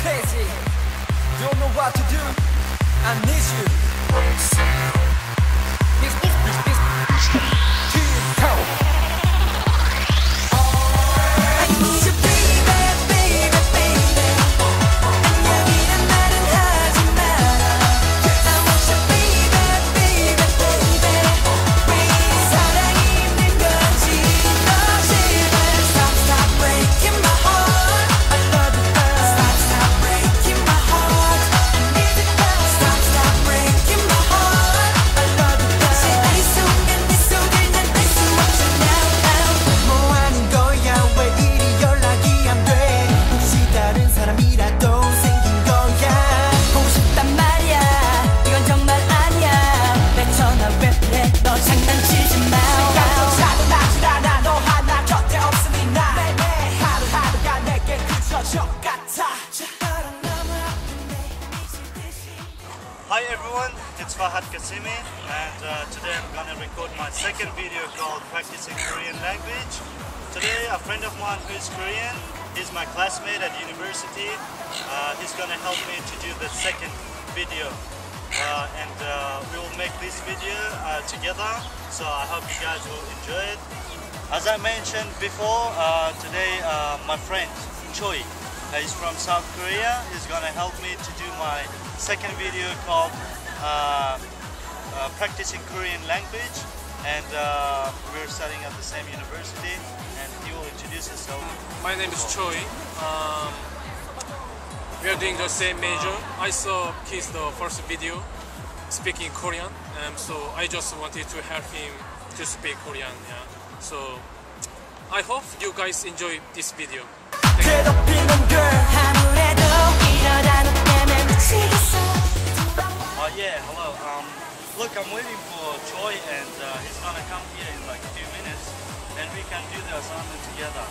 crazy. Don't know what to do. I need you. Hi everyone, it's Fahad Kasimi, and today I'm gonna record my second video called Practicing Korean Language. Today a friend of mine who is Korean, he's my classmate at university. He's gonna help me to do the second video, and we will make this video together, so I hope you guys will enjoy it. As I mentioned before, today my friend Choi, he's from South Korea. He's gonna help me to do my second video called Practicing Korean Language, and we're studying at the same university, and he will introduce himself. My name is Choi. We are doing the same major. I saw his the first video speaking Korean, so I just wanted to help him to speak Korean. Yeah. So I hope you guys enjoy this video. Yeah, hello. Look, I'm waiting for Choi, and he's gonna come here in like a few minutes, and we can do the assignment together.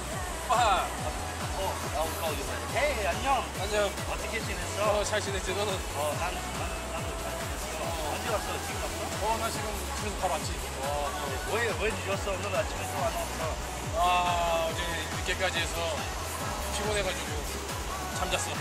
I'll call you later. Hey, 안녕. 안녕. 어떻게 지냈어? 잘 지냈지 너는? 나도 잘 지냈어. 언제 왔어? 지금 왔어? 나 지금 집에서 다 왔지. 왜 늦었어? 오늘 아침에 또 안 왔어? 어제 늦게까지 해서 피곤해가지고 잠잤어.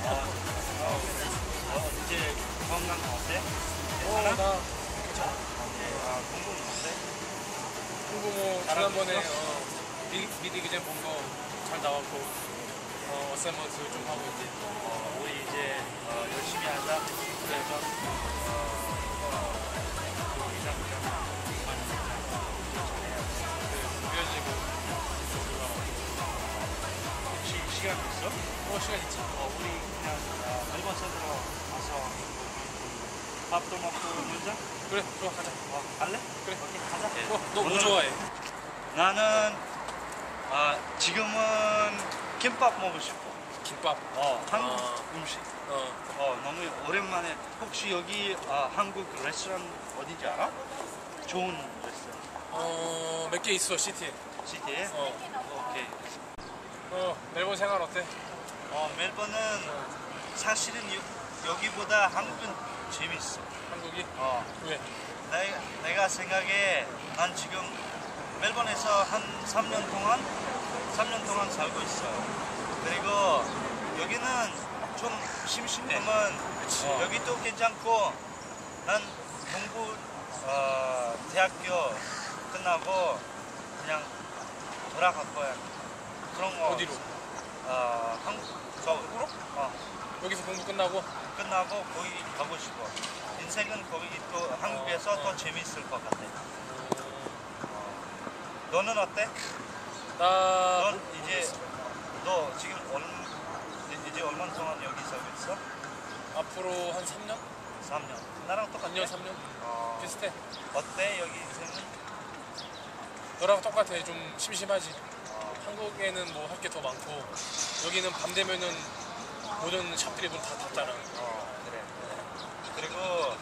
이제 건강 어때? 나 괜찮아. 공부는 어때? 공부 뭐 지난번에 미리 그제 본 거 잘 나왔고 어사이먼트 좀 하고 있지. 우리 이제 열심히 하자. 그래서 꾸며지고 시간 있어? 시간 있지. 우리 그냥 일본 서들어 와서 밥도 먹고 놀자? 그래, 좋아, 가자. 갈래? 그래, 오케이, 가자. 너 뭐 좋아해? 나는 지금은 김밥 먹고 싶어. 김밥. 한국 음식. 너무 오랜만에. 혹시 여기 한국 레스토랑 어딘지 알아? 좋은 레스토랑. 몇 개 있어, 시티에. 시티에? 오케이. 멜번 생활 어때? 멜번은 사실은 여기보다 한국은 재밌어. 한국이? 왜? 내가 생각에 난 지금 멜번에서 한 3년 동안 살고 있어. 그리고 여기는 좀 심심하면 여기도 괜찮고, 난 공부 대학교 끝나고 그냥 돌아갈 거야. 그런 거. 어디로? 한국으로? 여기서 공부 끝나고 거기 가고 싶어. 인생은 거기 또 한국에서 더 재밌을 것 같아. 너는 어때? 너 지금 이제 얼마 동안 여기 살고 있어? 앞으로 한 3년? 3년. 나랑 똑같아? 2년, 3년? 비슷해. 어때 여기 인생은? 너랑 똑같아. 좀 심심하지. 한국에는 뭐 할 게 더 많고, 여기는 밤 되면은 모든 샵들이 문 다 닫잖아. 그래. 그리고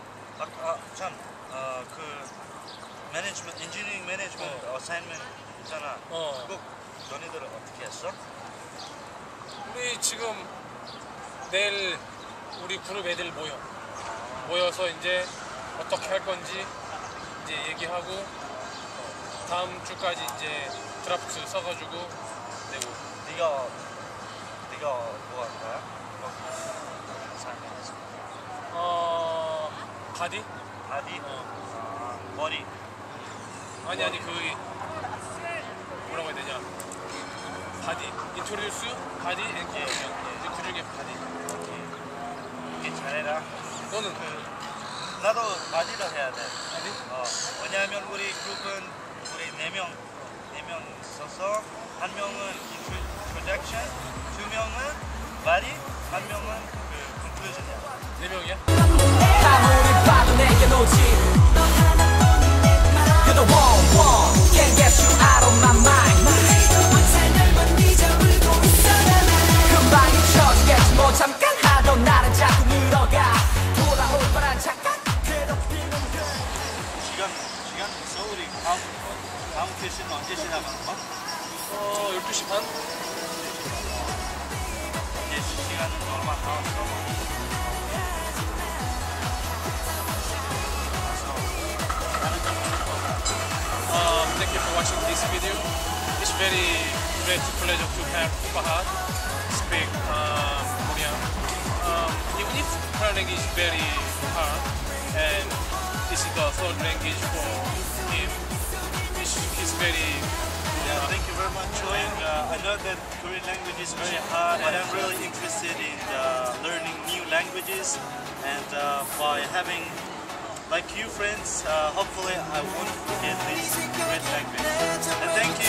매니지먼트, 인지니어링 매니지먼트 어사인먼트 있잖아. 그거 너네들은 어떻게 했어? 우리 지금 내일 우리 그룹 애들 모여서 이제 어떻게 할 건지 이제 얘기하고, 다음 주까지 이제 드라프트 써가지고 내고. 네가 뭐 할 거야? 바디? 바디? 머리. 아니 그 뭐라고 해야 되냐? 바디, 인트로듀스, 바디, 앤 코리안. 이제 그 중에 바디. 이게 잘해라. 너는 나도 바디로 해야 돼. 바디? 왜냐하면 우리 그룹은 우리 4명 있어서 한 명은 introduction, 2명은 바디, 한 명은 그 conclusion이야. 4명이야? 아무리 봐도 내게 놓지 You're the one, can't get you out of my mind 금방 잊혀지겠지 뭐 잠깐 하던 나는 자꾸 늘어가 돌아올 뻔한 착각 괴롭히는 시간 있어? 우리 다음 캐시는 언제 시작하는 거야? 12시 반? 이제 시간은 얼마 남았어? Thank you for watching this video. It's very great pleasure to have Fahad speak Korean. Even if Korean language is very hard and this is the third language for him, he's very Thank you very much. And I know that Korean language is very hard, but I'm really interested in learning new languages. And by having like you friends, hopefully I won't forget this great language. And thank you.